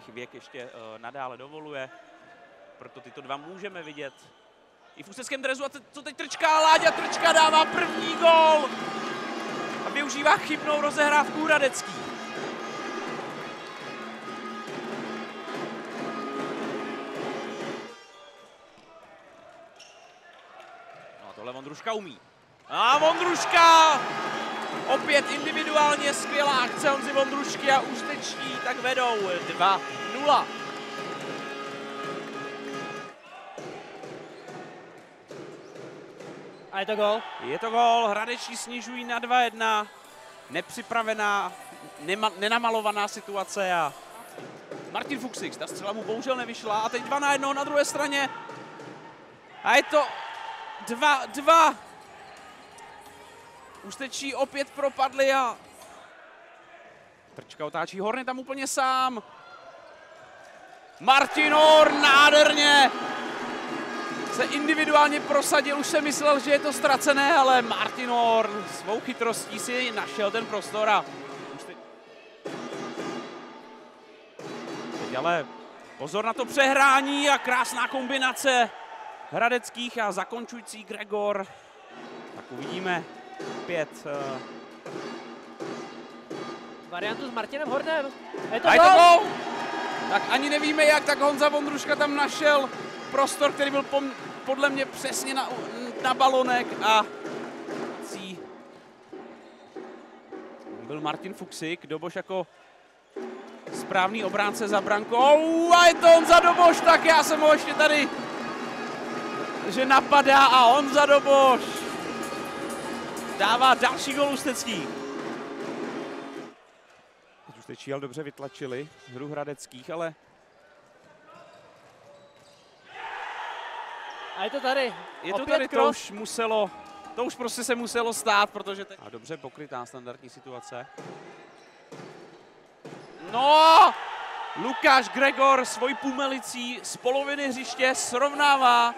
jejich věk ještě nadále dovoluje. Proto tyto dva můžeme vidět i v ústeckém dresu. A co teď Trčka? Láďa Trčka dává první gól a využívá chybnou rozehrávku Hradecký. No a tohle Vondruška umí. A Vondruška! Opět individuálně skvělá akce Honzy Vondrušky a ústeční tak vedou 2-0. A je to gól? Je to gól, Hradeční snižují na 2-1. Nepřipravená, nenamalovaná situace a Martin Fuchsik, ta střela mu bohužel nevyšla a teď 2-1 na druhé straně. A je to 2-2. Ústečí opět propadli a Trčka otáčí, Horn tam úplně sám. Martin Horn nádherně se individuálně prosadil, už jsem myslel, že je to ztracené, ale Martin Horn svou chytrostí si našel ten prostor a teď ale pozor na to přehrání a krásná kombinace Hradeckých a zakončující Gregor. Tak uvidíme opět variantu s Martinem Hornem. Je to gól! Tak ani nevíme jak, tak Honza Vondruška tam našel prostor, který byl podle mě přesně na balonek a byl Martin Fuchsik, Doboš jako správný obránce za brankou a je to Honza Doboš, tak já jsem ho ještě tady, že napadá a Honza Doboš dává další gól ústecký. Teď Ústečí ale dobře vytlačili hru Hradeckých, ale a je to tady. Je to tady, to už prostě se muselo stát, protože teď... A dobře pokrytá standardní situace. No! Lukáš Gregor svojí půlmelicí z poloviny hřiště srovnává.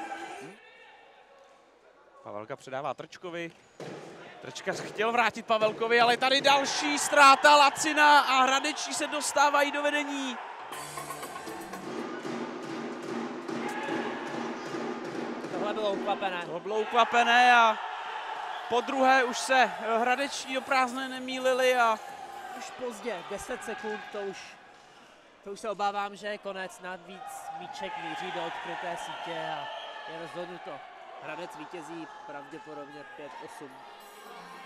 Pavelka předává Trčkovi. Trčka chtěl vrátit Pavelkovi, ale tady další ztráta Lacina a Hradeční se dostávají do vedení. Tohle bylo ukvapené. To bylo ukvapené a po druhé už se Hradeční do prázdné nemýlili a už pozdě, 10 sekund, to už se obávám, že je konec, navíc míček míří do odkryté sítě a je rozhodnuto. Hradec vítězí pravděpodobně 5-8.